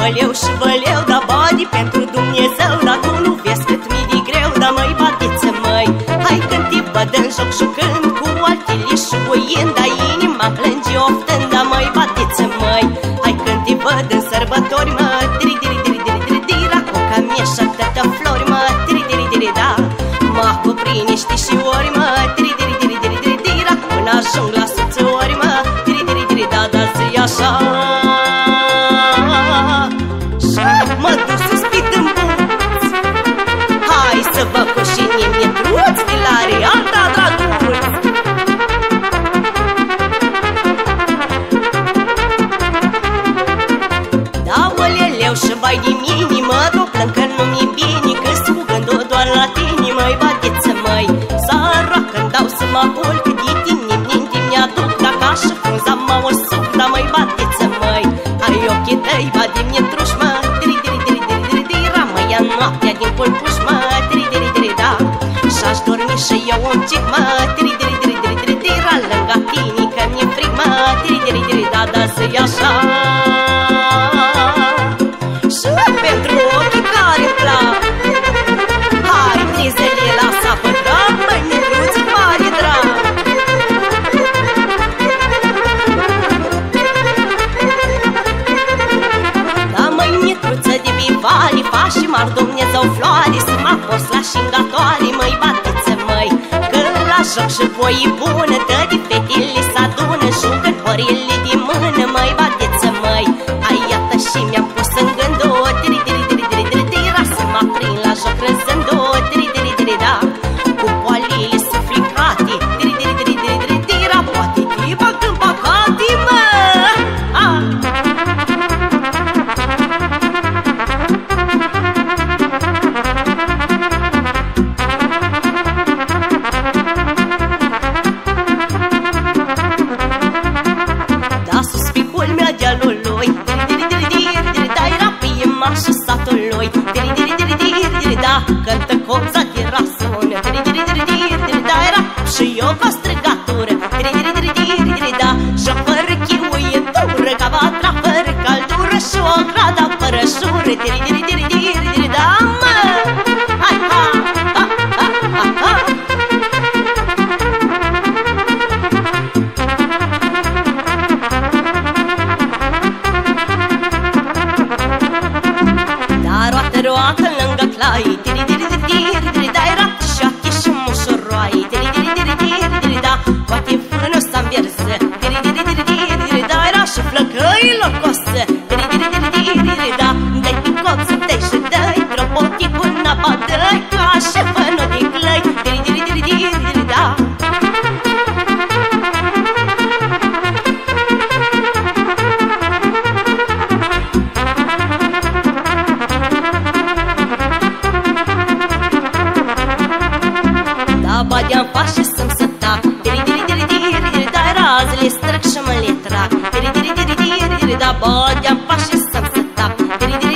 văleu și văleu, da bani pentru Dumnezeu, dar tu nu vezi cât mi de greu, da măi batiță măi. Hai când te văd în joc jucând cu altele și buind, da inima plânge oftând, da măi batiță măi. Hai când te văd în sărbători, mă, diri-diri-diri-diri-diri-dira, coca mie și atâtea flori, mă, diri-diri-diri-da. Mă cuprine știșiori, mă, diri-diri-diri-diri-dira, până ajung la soțori, mă, diri-diri-diri-da, da zi așa. Mă duc să spit în buți. Hai să vă coșinim mietruți de la Real, da, draguți. Da, oleleu și vai de mine, mă rog, că nu mi-e bine, că-s cu gândul doar la tine, măi, batiță, măi. Săracă-mi dau să mă culc, de tine mi-aduc, dacă așa frunza mă o suc, da, măi, batiță, măi. Hai ochii tăi, badi mietruși, mă, ia noaptea din pulpuș, mă, diri-diri-diri-da. Și-aș dormi și eu un cic, mă, diri-diri-diri-diri-dira, lângă tine că mi-e frig, mă, diri-diri-diri-da, da zi așa. Și pentru ochii care-mi plac, hai, trizele la sapă drag, măi, mietruți mare drag. Da, măi, mietruță de bivali, faci mar Dumnezeu floare, să mă pos la șingatoare, măi, batiță, măi. Că la joc și voi bună, tăi fetele s-adună, jucă-n orele de mână, măi, batiță, măi. Hai, iată și mi-am pus în gândul, diri-diri-diri-diri-dira, să mă prind la joc râzându-o, diri-diri-diri-da. Cu poalele suflicate, diri-diri-diri-diri-dira, poate te bag în păcate, mă. Cântă copza de rasonă, diri-diri-diri-diri-da, era și eu ca străgatură, diri-diri-diri-diri-da. Și-o fără chiuietură, ca vatra fără caldură, și o grada fără șură, diri-diri-diri-diri-da, mă! Hai, ha, ha, ha, ha, ha. Da, roată lângă clai, diri-diri-diri-diri-da, era șoache și mușuroaie, diri-diri-diri-diri-da, poate frână s-a-mi versă, diri-diri-diri-diri-da, era și flăcăilor cosă, diri-diri-diri-diri-da, dai pe coță, dai și dai, dropotii cu napa, dai ca și fănă de clăi, diri-diri-diri-diri-da. Badea-n faci să-mi se tac, diri-diri-diri-diri-da, razele străc și mă le trag, diri-diri-diri-diri-da, badea-n faci să-mi se tac, diri-diri-diri-diri-da.